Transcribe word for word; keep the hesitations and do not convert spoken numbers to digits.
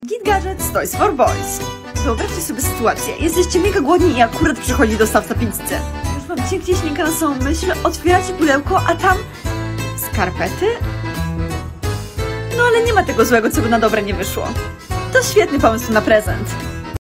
Git Gadgets Toys for Boys. Wyobraźcie sobie sytuację. Jesteście mega głodni i akurat przychodzi dostawca pizzy. Już wam cieknie ślinka na samą myśl, otwieracie pudełko, a tam... skarpety? No ale nie ma tego złego, co by na dobre nie wyszło. To świetny pomysł na prezent.